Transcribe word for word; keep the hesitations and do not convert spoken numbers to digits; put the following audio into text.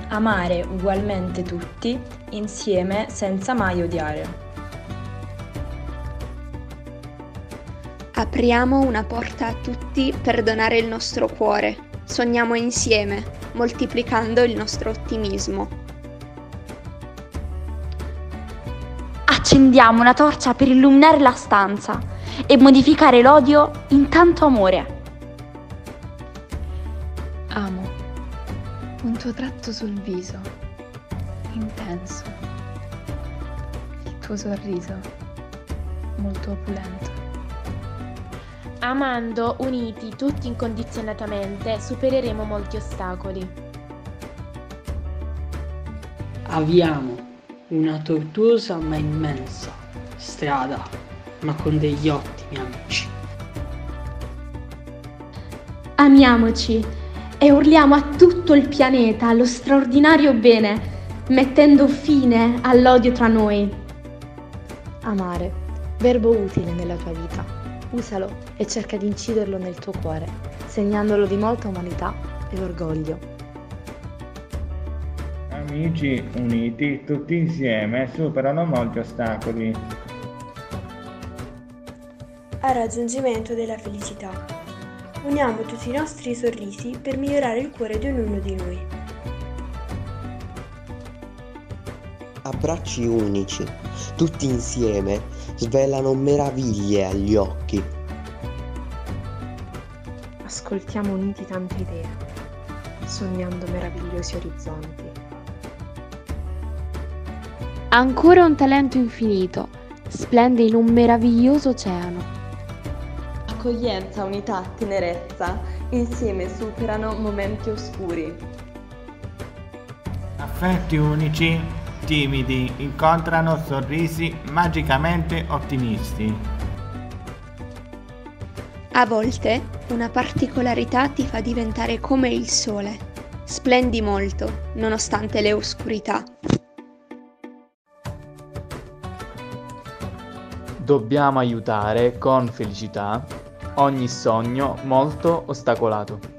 Amare ugualmente tutti, insieme senza mai odiare. Apriamo una porta a tutti per donare il nostro cuore. Sogniamo insieme, moltiplicando il nostro ottimismo. Accendiamo una torcia per illuminare la stanza e modificare l'odio in tanto amore. Amo un tuo tratto sul viso, intenso, il tuo sorriso, molto opulento. Amando, uniti, tutti incondizionatamente, supereremo molti ostacoli. Avviamo una tortuosa ma immensa strada, ma con degli ottimi amici. Amiamoci e urliamo a tutto il pianeta lo straordinario bene, mettendo fine all'odio tra noi. Amare, verbo utile nella tua vita. Usalo e cerca di inciderlo nel tuo cuore, segnandolo di molta umanità e orgoglio. Amici uniti, tutti insieme, superano molti ostacoli. Al raggiungimento della felicità. Uniamo tutti i nostri sorrisi per migliorare il cuore di ognuno di noi. Abbracci unici, tutti insieme, svelano meraviglie agli occhi. Ascoltiamo uniti tante idee, sognando meravigliosi orizzonti. Ancora un talento infinito, splende in un meraviglioso oceano. Accoglienza, unità, tenerezza, insieme superano momenti oscuri. Affetti unici, timidi, incontrano sorrisi magicamente ottimisti. A volte una particolarità ti fa diventare come il sole. Splendi molto, nonostante le oscurità. Dobbiamo aiutare con felicità ogni sogno molto ostacolato.